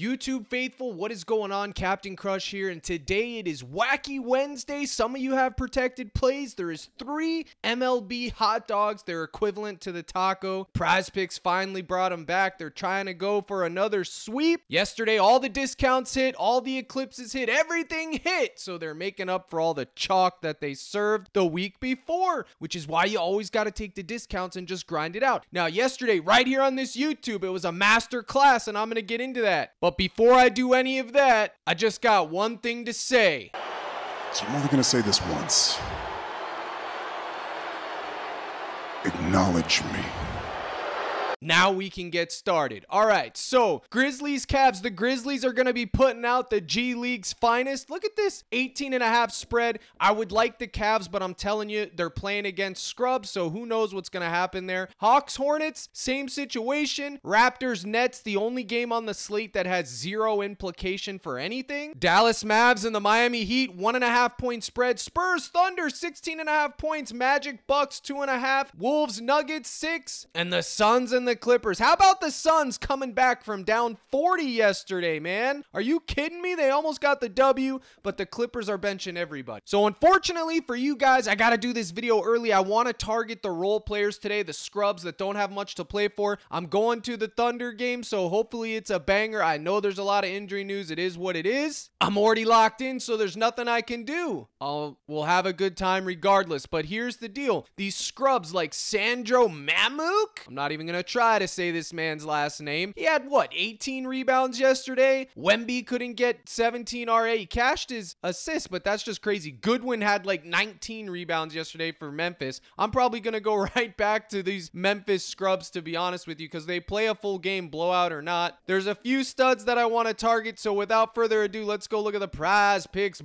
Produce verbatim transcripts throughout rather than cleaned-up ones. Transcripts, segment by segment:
YouTube faithful, what is going on? Captain Crush here, and today it is Wacky Wednesday. Some of you have protected plays. There is three M L B hot dogs. They're equivalent to the taco. PrizePicks finally brought them back. They're trying to go for another sweep. Yesterday, all the discounts hit, all the eclipses hit, everything hit. So they're making up for all the chalk that they served the week before, which is why you always got to take the discounts and just grind it out. Now, yesterday, right here on this YouTube, it was a master class, and I'm going to get into that. But before I do any of that, I just got one thing to say. So I'm only going to say this once. Acknowledge me. Now we can get started. All right, so Grizzlies, Cavs. The Grizzlies are going to be putting out the G League's finest. Look at this eighteen and a half spread. I would like the Cavs, but I'm telling you, they're playing against scrubs, so who knows what's going to happen there. Hawks, Hornets, same situation. Raptors, Nets, the only game on the slate that has zero implication for anything. Dallas Mavs and the Miami Heat, one and a half point spread. Spurs, Thunder, sixteen and a half points. Magic, Bucks, two and a half. Wolves, Nuggets, six. And the Suns and the Clippers. How about the Suns coming back from down forty yesterday, man? Are you kidding me? They almost got the W, but the Clippers are benching everybody. So unfortunately for you guys, I got to do this video early. I want to target the role players today, the scrubs that don't have much to play for. I'm going to the Thunder game, so hopefully it's a banger. I know there's a lot of injury news. It is what it is. I'm already locked in, so there's nothing I can do. I'll, we'll have a good time regardless, but here's the deal. These scrubs like Sandro Mamuk, I'm not even going to try Try to say this man's last name. He had what, eighteen rebounds yesterday? Wemby couldn't get seventeen R A. He cashed his assist, but that's just crazy. Goodwin had like nineteen rebounds yesterday for Memphis. I'm probably gonna go right back to these Memphis scrubs, to be honest with you, because they play a full game, blowout or not. There's a few studs that I want to target, so without further ado, let's go look at the PrizePicks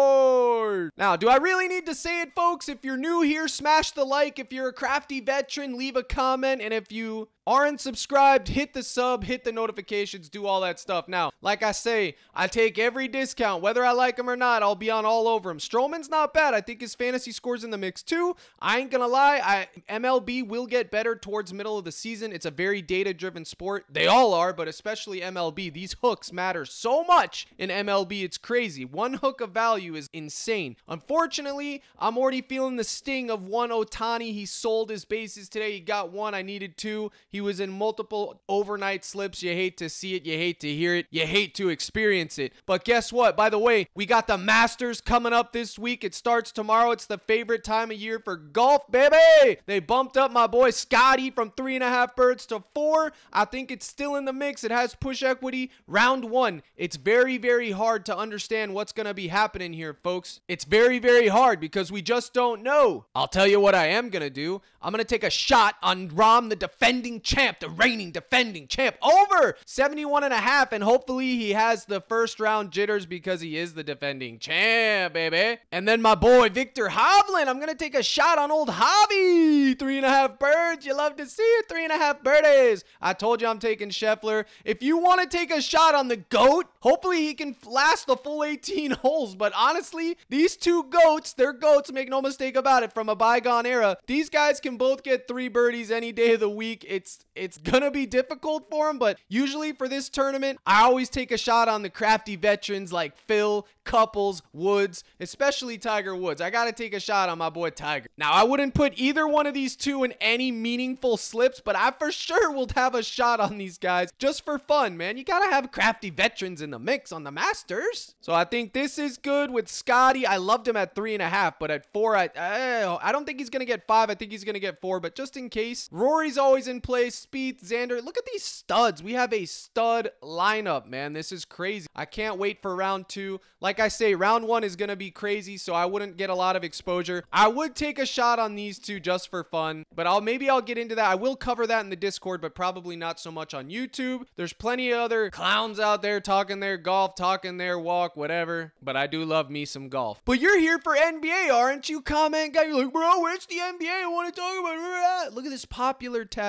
board. Now, do I really need to say it, folks? If you're new here, smash the like. If you're a crafty veteran, leave a comment, and if you aren't subscribed, hit the sub, hit the notifications, do all that stuff. Now, like I say, I take every discount, whether I like them or not. I'll be on all over him. Stroman's not bad. I think his fantasy scores in the mix too. I ain't gonna lie, I M L B will get better towards middle of the season. It's a very data-driven sport. They all are, but especially M L B. These hooks matter so much in M L B. It's crazy. One hook of value is insane. Unfortunately, I'm already feeling the sting of one Ohtani. He sold his bases today. He got one. I needed two. He was in multiple overnight slips. You hate to see it. You hate to hear it. You hate to experience it. But guess what? By the way, we got the Masters coming up this week. It starts tomorrow. It's the favorite time of year for golf, baby. They bumped up my boy Scotty from three and a half birds to four. I think it's still in the mix. It has push equity. Round one. It's very, very hard to understand what's going to be happening here, folks. It's very, very hard because we just don't know. I'll tell you what I am going to do. I'm going to take a shot on Rom, the defending champ, the reigning defending champ, over seventy-one and a half, and hopefully he has the first round jitters because he is the defending champ, baby. And then my boy Victor Hovland, I'm gonna take a shot on old Javi. Three and a half birds. You love to see it. Three and a half birdies. I told you I'm taking Scheffler. If you want to take a shot on the GOAT, hopefully he can last the full eighteen holes. But honestly, these two GOATs, they're GOATs, make no mistake about it, from a bygone era. These guys can both get three birdies any day of the week. It's It's gonna be difficult for him, but usually for this tournament, I always take a shot on the crafty veterans like Phil, Couples, Woods, especially Tiger Woods. I gotta take a shot on my boy Tiger. Now, I wouldn't put either one of these two in any meaningful slips, but I for sure will have a shot on these guys just for fun, man. You gotta have crafty veterans in the mix on the Masters. So I think this is good with Scotty. I loved him at three and a half, but at four, I, I, I don't think he's gonna get five. I think he's gonna get four, but just in case. Rory's always in play. Speed, Xander. Look at these studs. We have a stud lineup, man. This is crazy. I can't wait for round two. Like I say, round one is going to be crazy, so I wouldn't get a lot of exposure. I would take a shot on these two just for fun, but I'll maybe I'll get into that. I will cover that in the Discord, but probably not so much on YouTube. There's plenty of other clowns out there talking their golf, talking their walk, whatever, but I do love me some golf. But you're here for N B A, aren't you, comment guy? You're like, bro, it's the N B A. I want to talk about it. Look at this popular tab. Look at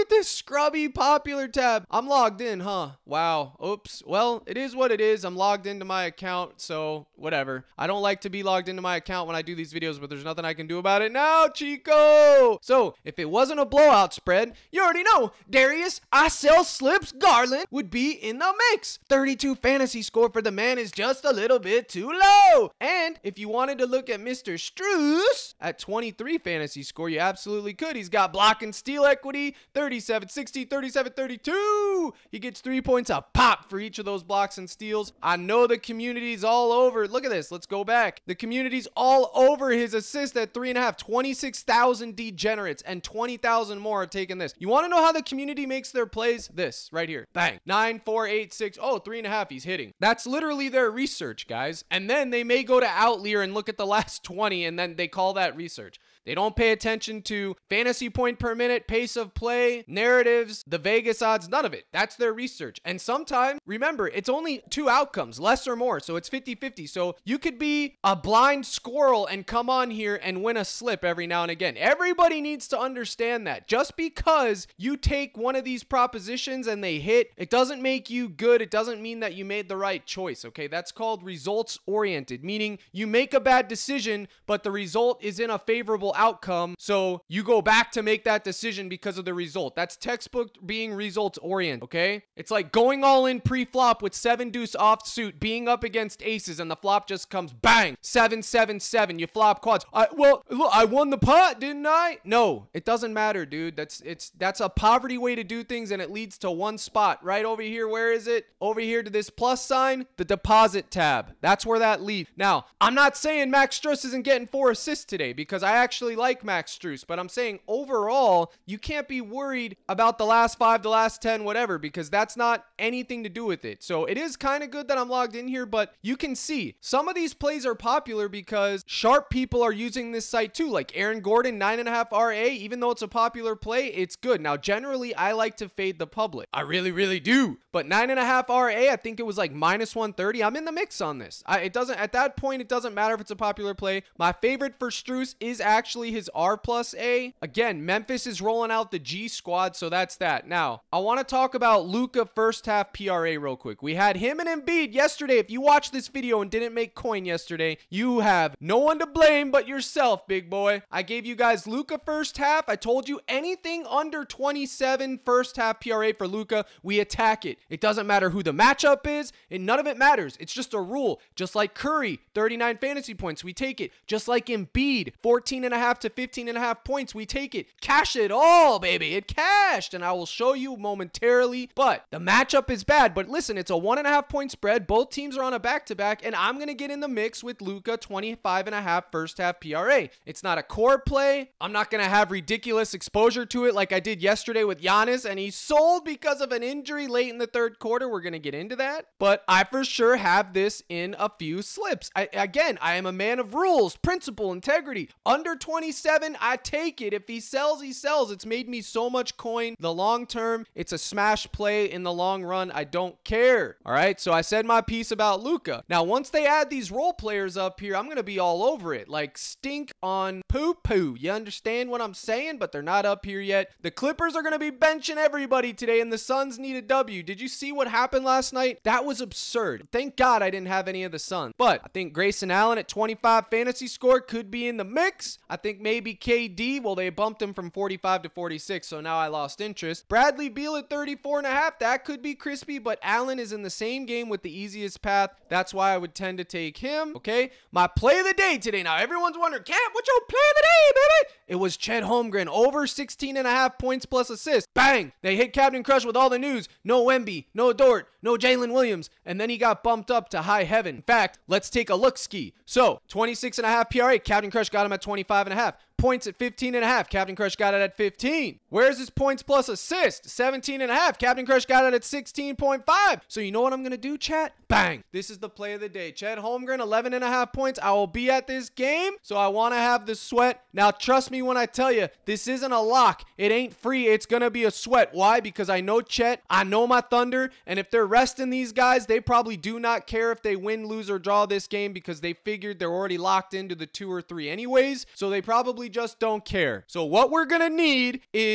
at this scrubby popular tab. I'm logged in, huh? Wow. Oops. Well, it is what it is. I'm logged into my account, so whatever. I don't like to be logged into my account when I do these videos, but there's nothing I can do about it now, Chico. So if it wasn't a blowout spread, you already know Darius I sell slips Garland would be in the mix. thirty-two fantasy score for the man is just a little bit too low. And if you wanted to look at Mister Strus at twenty-three fantasy score, you absolutely could. He's got block and steal equity, thirty-seven sixty, thirty-seven thirty-two. He gets three points a pop for each of those blocks and steals. I know the community's all over. Look at this. Let's go back. The community's all over his assist at three and a half. twenty-six thousand degenerates and twenty thousand more are taking this. You want to know how the community makes their plays? This right here. Bang. Nine, four, eight, six. Oh, three and a half. He's hitting. That's literally their research, guys. And then they may go to Outlier and look at the last twenty, and then they call that research. They don't pay attention to fantasy point per minute, pace of play, narratives, the Vegas odds, none of it. That's their research. And sometimes, remember, it's only two outcomes, less or more. So it's fifty fifty. So you could be a blind squirrel and come on here and win a slip every now and again. Everybody needs to understand that. Just because you take one of these propositions and they hit, it doesn't make you good. It doesn't mean that you made the right choice. Okay, that's called results oriented, meaning you make a bad decision, but the result is in a favorable outcome, so you go back to make that decision because of the result. That's textbook being results oriented, okay? It's like going all in pre-flop with seven deuce offsuit, being up against aces, and the flop just comes bang, seven seven seven. You flop quads. I, well, look, I won the pot, didn't I? No, it doesn't matter, dude. That's it's that's a poverty way to do things, and it leads to one spot right over here. Where is it? Over here to this plus sign, the deposit tab. That's where that leads. Now, I'm not saying Max Strus isn't getting four assists today, because I actually like Max Strus, but I'm saying overall, you can't be worried about the last five, the last ten, whatever, because that's not anything to do with it. So it is kind of good that I'm logged in here, but you can see some of these plays are popular because sharp people are using this site too, like Aaron Gordon, nine and a half R A. Even though it's a popular play, it's good. Now, generally, I like to fade the public. I really, really do. But nine and a half R A, I think it was like minus one thirty. I'm in the mix on this. I, it doesn't, at that point, it doesn't matter if it's a popular play. My favorite for Strus is actually his R plus A. Again, Memphis is rolling out the G squad, so that's that. Now, I want to talk about Luka first half P R A real quick. We had him and Embiid yesterday. If you watched this video and didn't make coin yesterday, you have no one to blame but yourself, big boy. I gave you guys Luka first half. I told you anything under twenty-seven first half P R A for Luka, we attack it. It doesn't matter who the matchup is, and none of it matters. It's just a rule. Just like Curry, thirty-nine fantasy points, we take it. Just like Embiid, fourteen and a half to fifteen and a half points, we take it. Cash it all, baby. It cashed, and I will show you momentarily. But the matchup is bad. But listen, it's a one and a half point spread. Both teams are on a back-to-back, and I'm going to get in the mix with Luka, twenty-five and a half first half P R A. It's not a core play. I'm not going to have ridiculous exposure to it like I did yesterday with Giannis, and he sold because of an injury late in the third quarter. We're going to get into that. But I for sure have this in a few slips. I, again, I am a man of rules, principle, integrity. Under twenty-seven, I take it. If he sells, he sells. It's made me so much coin. The long term, it's a smash play. In the long run, I don't care. All right, so I said my piece about Luka. Now, once they add these role players up here, I'm going to be all over it. Like stink on poo-poo. You understand what I'm saying? But they're not up here yet. The Clippers are going to be benching everybody today, and the Suns need a W. Did you see what happened last night? That was absurd. Thank God I didn't have any of the Suns. But I think Grayson Allen at twenty-five fantasy score could be in the mix. I think maybe K D, well, they bumped him from forty-five to forty-six, so now I lost interest. Bradley Beal at thirty-four and a half, that could be crispy, but Allen is in the same game with the easiest path. That's why I would tend to take him, okay? My play of the day today. Now, everyone's wondering, Cap, what's your play of the day, baby? It was Chet Holmgren, over sixteen and a half points plus assists. Bang! They hit Captain Crush with all the news. No Wemby, no Dort, no Jalen Williams, and then he got bumped up to high heaven. In fact, let's take a look ski. So, twenty-six and a half P R A, Captain Crush got him at twenty-five and a half. Points at fifteen and a half. Captain Crush got it at fifteen. Where's his points plus assist? seventeen and a half. Captain Crush got it at sixteen point five. So you know what I'm going to do, chat? Bang. This is the play of the day. Chet Holmgren, eleven and a half points. I will be at this game, so I want to have the sweat. Now, trust me when I tell you, this isn't a lock. It ain't free. It's going to be a sweat. Why? Because I know Chet. I know my Thunder, and if they're resting these guys, they probably do not care if they win, lose, or draw this game because they figured they're already locked into the two or three anyways, so they probably just don't care. So what we're gonna need is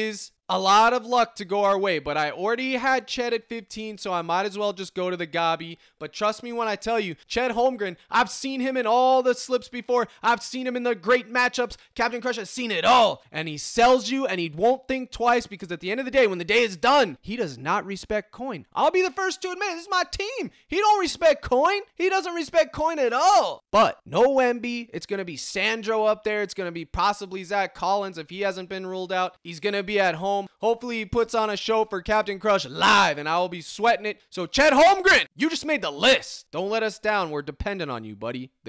a lot of luck to go our way, but I already had Chet at fifteen, so I might as well just go to the Gabi. But trust me when I tell you, Chet Holmgren, I've seen him in all the slips before. I've seen him in the great matchups. Captain Crush has seen it all, and he sells you, and he won't think twice, because at the end of the day, when the day is done, he does not respect coin. I'll be the first to admit, this is my team. He don't respect coin. He doesn't respect coin at all. But no Wemby. It's going to be Sandro up there. It's going to be possibly Zach Collins if he hasn't been ruled out. He's going to be at home. Hopefully he puts on a show for Captain Crush live, and I will be sweating it. So Chet Holmgren, you just made the list. Don't let us down. We're dependent on you, buddy. The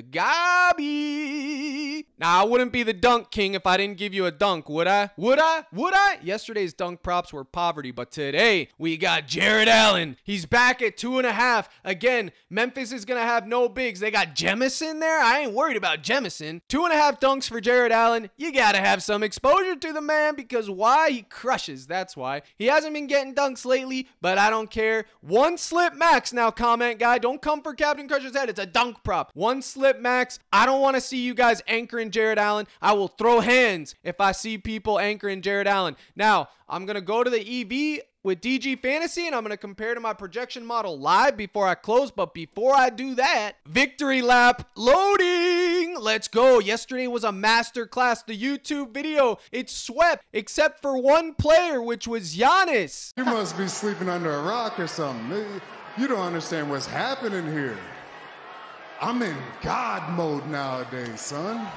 Gabi. Now, I wouldn't be the dunk king if I didn't give you a dunk, would I? Would I? Would I? Yesterday's dunk props were poverty, but today we got Jared Allen. He's back at two and a half. Again, Memphis is going to have no bigs. They got Jemison there. I ain't worried about Jemison. Two and a half dunks for Jared Allen. You got to have some exposure to the man, because why? He crushes. That's why. He hasn't been getting dunks lately, but I don't care. One slip max now, comment guy. Don't come for Captain Crush's head. It's a dunk prop. One slip max. I don't want to see you guys anchoring Jared Allen. I will throw hands if I see people anchoring Jared Allen. Now, I'm going to go to the E V with D G Fantasy, and I'm going to compare to my projection model live before I close. But before I do that, victory lap loading. Let's go. Yesterday was a masterclass. The YouTube video, it swept except for one player, which was Giannis. You must be sleeping under a rock or something. You don't understand what's happening here. I'm in God mode nowadays, son.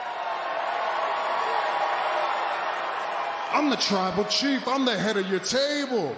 I'm the tribal chief. I'm the head of your table.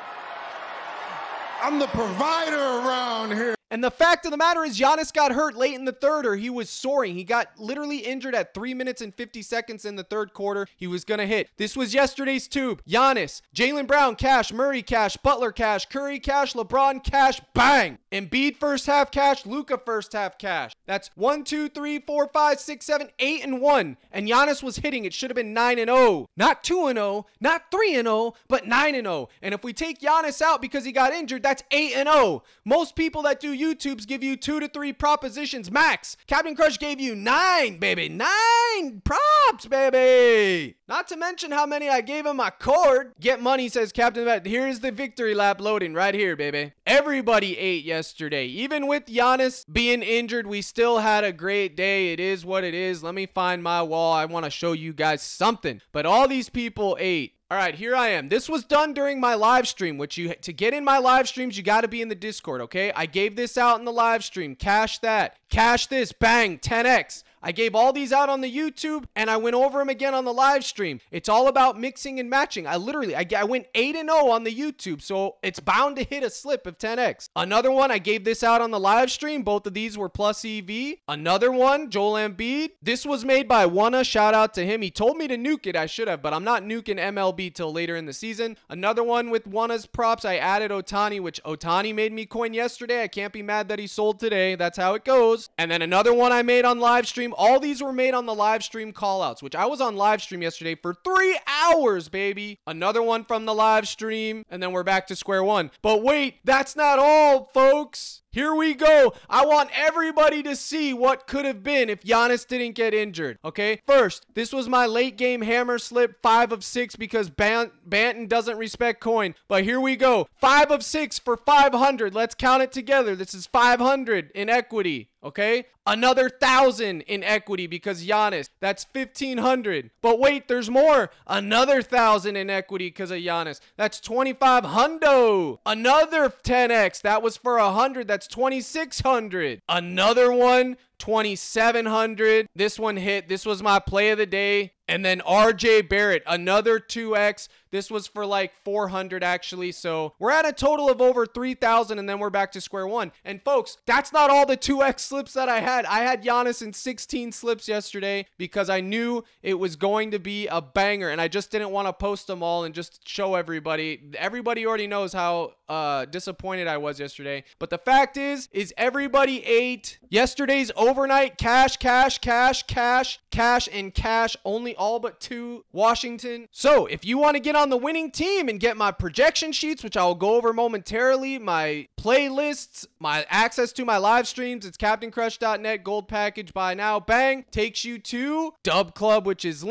I'm the provider around here. And the fact of the matter is, Giannis got hurt late in the third, or he was soaring. He got literally injured at three minutes and fifty seconds in the third quarter. He was going to hit. This was yesterday's tube. Giannis, Jaylen Brown, cash. Murray, cash. Butler, cash. Curry, cash. LeBron, cash. Bang. Embiid, first half cash. Luka, first half cash. That's one, two, three, four, five, six, seven, eight, and one. And Giannis was hitting. It should have been nine and oh. Not two and oh, not three and oh, but nine and oh. And if we take Giannis out because he got injured, that's eight and oh. Most people that do YouTubes give you two to three propositions max. Captain Crush gave you nine, baby. Nine props, baby. Not to mention how many I gave him my cord. Get money, says Captain Bet. Here's the victory lap loading right here, baby. Everybody ate yesterday. Even with Giannis being injured, we still had a great day. It is what it is. Let me find my wall. I want to show you guys something. But all these people ate. All right, here I am. This was done during my live stream, which you, to get in my live streams, you got to be in the Discord, okay? I gave this out in the live stream. Cash that. Cash this. Bang. ten X. I gave all these out on the YouTube, and I went over them again on the live stream. It's all about mixing and matching. I literally, I, I went eight and oh on the YouTube, so it's bound to hit a slip of ten X. Another one, I gave this out on the live stream. Both of these were plus E V. Another one, Joel Embiid. This was made by Wanna. Shout out to him. He told me to nuke it. I should have, but I'm not nuking M L B till later in the season. Another one with Wanna's props. I added Otani, which Otani made me coin yesterday. I can't be mad that he sold today. That's how it goes. And then another one I made on live stream. All these were made on the live stream callouts, which I was on live stream yesterday for three hours, baby. Another one from the live stream, and then we're back to square one. But wait, that's not all, folks. Here we go. I want everybody to see what could have been if Giannis didn't get injured, okay? First, this was my late game hammer slip, five of six, because Bant- Banton doesn't respect coin. But here we go. Five of six for five hundred. Let's count it together. This is five hundred in equity, okay? Another thousand in equity because Giannis. That's fifteen hundred. But wait, there's more. Another thousand in equity because of Giannis. That's twenty-five hundo. Another ten X. That was for a hundred. That's twenty-six hundred. Another one, twenty-seven hundred. This one hit. This was my play of the day. And then R J Barrett, another two X. This was for like four hundred actually. So we're at a total of over three thousand, and then we're back to square one. And folks, that's not all the two X slips that I had. I had Giannis in sixteen slips yesterday because I knew it was going to be a banger, and I just didn't want to post them all and just show everybody. Everybody already knows how uh, disappointed I was yesterday. But the fact is, is everybody ate yesterday's overnight cash, cash, cash, cash, cash, and cash. Only all but two Washington. So if you want to get on the winning team and get my projection sheets, which I'll go over momentarily, my playlists, my access to my live streams, it's captain crush dot net gold package. Buy now, bang, takes you to Dub Club, which is linked.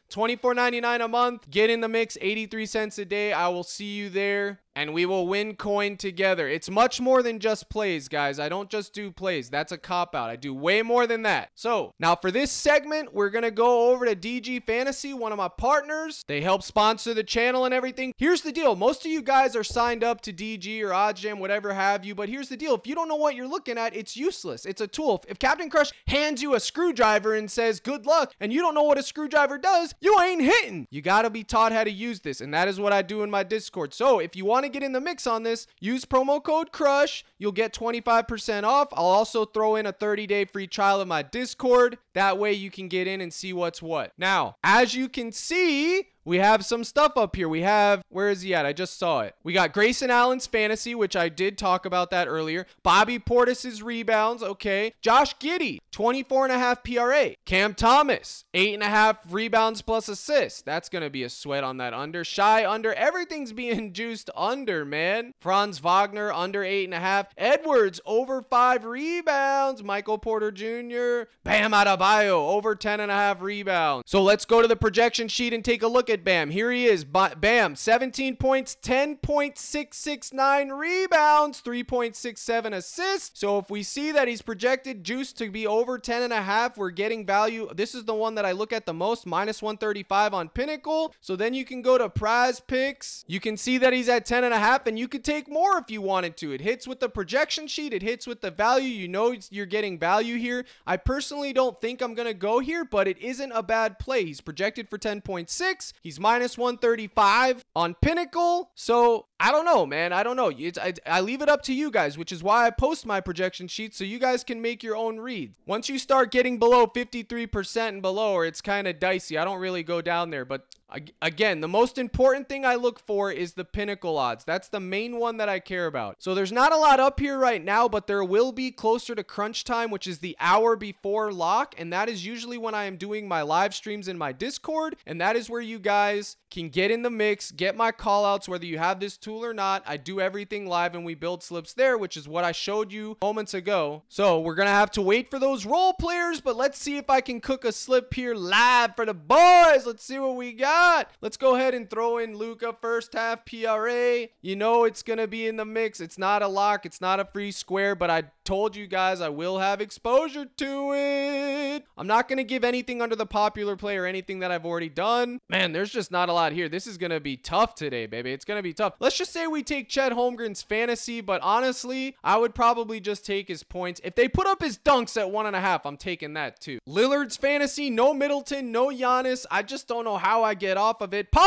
twenty-four ninety-nine a month. Get in the mix, eighty-three cents a day. I will see you there, and we will win coin together. It's much more than just plays, guys. I don't just do plays. That's a cop-out. I do way more than that. So, now for this segment, we're going to go over to D G Fantasy, one of my partners. They help sponsor the channel and everything. Here's the deal. Most of you guys are signed up to D G or OddsJam, whatever have you, but here's the deal. If you don't know what you're looking at, it's useless. It's a tool. If Captain Crush hands you a screwdriver and says, good luck, and you don't know what a screwdriver does, you ain't hitting. You got to be taught how to use this, and that is what I do in my Discord. So, if you want to get in the mix on this, use promo code CRUSH. You'll get twenty-five percent off. I'll also throw in a thirty day free trial of my Discord. That way you can get in and see what's what. Now, as you can see, we have some stuff up here. We have, where is he at? I just saw it. We got Grayson Allen's fantasy, which I did talk about that earlier. Bobby Portis's rebounds, okay. Josh Giddey, twenty-four and a half P R A. Cam Thomas, eight and a half rebounds plus assists. That's going to be a sweat on that under. Shy under. Everything's being juiced under, man. Franz Wagner, under eight and a half. Edwards, over five rebounds. Michael Porter Junior Bam Adebayo, over ten and a half rebounds. So let's go to the projection sheet and take a look at Bam. Here he is. Bam, seventeen points, ten point six six nine rebounds, three point six seven assists. So if we see that he's projected juice to be over ten and a half, we're getting value. This is the one that I look at the most, minus one thirty-five on Pinnacle. So then you can go to PrizePicks. You can see that he's at ten and a half, and you could take more if you wanted to. It hits with the projection sheet. It hits with the value. You know you're getting value here. I personally don't think I'm going to go here, but it isn't a bad play. He's projected for ten point six. He's minus one thirty-five on Pinnacle. So I don't know, man. I don't know. It's, I, I leave it up to you guys, which is why I post my projection sheet so you guys can make your own reads. Once you start getting below fifty-three percent and below, or it's kind of dicey. I don't really go down there, but again, the most important thing I look for is the Pinnacle odds. That's the main one that I care about. So there's not a lot up here right now, but there will be closer to crunch time, which is the hour before lock. And that is usually when I am doing my live streams in my Discord. And that is where you guys can get in the mix, get my call outs, whether you have this tool or not. I do everything live and we build slips there, which is what I showed you moments ago. So we're going to have to wait for those role players, but let's see if I can cook a slip here live for the boys. Let's see what we got. Let's go ahead and throw in Luka first half P R A. You know it's going to be in the mix. It's not a lock. It's not a free square, but I told you guys I will have exposure to it. I'm not going to give anything under the popular play or anything that I've already done. Man, there's just not a lot here. This is going to be tough today, baby. It's going to be tough. Let's just say we take Chet Holmgren's fantasy, but honestly, I would probably just take his points. If they put up his dunks at one and a half, I'm taking that too. Lillard's fantasy, no Middleton, no Giannis. I just don't know how I get off of it.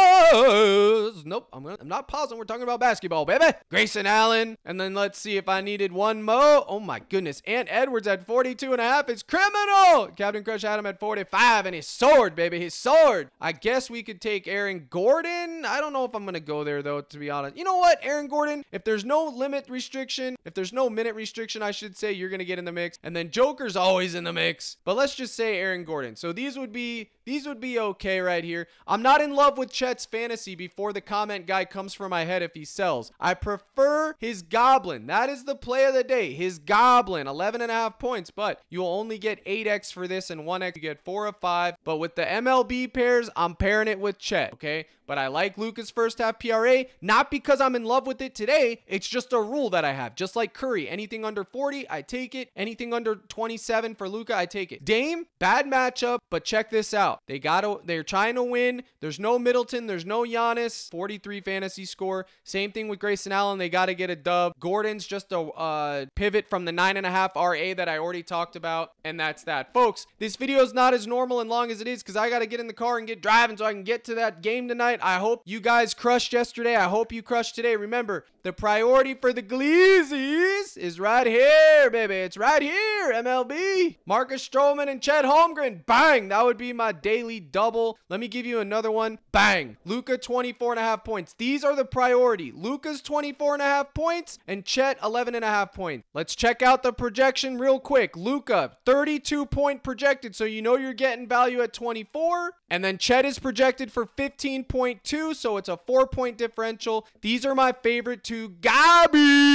Pause. Nope, I'm, gonna, I'm not pausing. We're talking about basketball, baby. Grayson Allen. And then let's see if I needed one more. Oh my goodness. And Edwards at forty-two and a half is criminal. Captain Crush had him at forty-five, and his sword, baby, his sword. I guess we could take Aaron Gordon. I don't know if I'm going to go there though, to be honest. You know what, Aaron Gordon, if there's no limit restriction, if there's no minute restriction, I should say, you're going to get in the mix. And then Joker's always in the mix. But let's just say Aaron Gordon. So these would be These would be okay right here. I'm not in love with Chet's fantasy before the comment guy comes for my head if he sells. I prefer his Goblin. That is the play of the day. His Goblin, eleven and a half points, but you'll only get eight X for this and one X. You get four of five. But with the M L B pairs, I'm pairing it with Chet, okay? But I like Luka's first half P R A, not because I'm in love with it today. It's just a rule that I have. Just like Curry, anything under forty, I take it. Anything under twenty-seven for Luka, I take it. Dame, bad matchup, but check this out. They gotta, they're trying to win. There's no Middleton. There's no Giannis. forty-three fantasy score. Same thing with Grayson Allen. They got to get a dub. Gordon's just a uh, pivot from the nine and a half R A that I already talked about. And that's that. Folks, this video is not as normal and long as it is because I got to get in the car and get driving so I can get to that game tonight. I hope you guys crushed yesterday. I hope you crushed today. Remember, the priority for the Gleezies is right here, baby. It's right here, M L B. Marcus Stroman and Chet Holmgren. Bang. That would be my daily double. Let me give you another one. Bang. Luka, twenty-four and a half points. These are the priority. Luka's twenty-four and a half points and Chet eleven and a half points. Let's check out the projection real quick. Luka, thirty-two point projected, so you know you're getting value at twenty-four. And then Chet is projected for fifteen point two, so it's a four point differential. These are my favorite two. Gabi!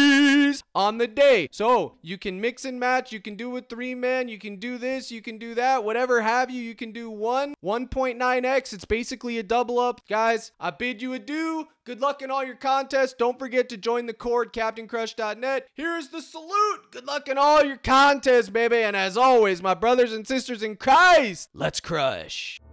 boys, on the day. So you can mix and match. You can do a three man. You can do this. You can do that. Whatever have you. You can do one, one point nine x. It's basically a double up. Guys, I bid you adieu. Good luck in all your contests. Don't forget to join the Cord, Captain Crush dot net. Here's the salute. Good luck in all your contests, baby. And as always, my brothers and sisters in Christ, let's crush.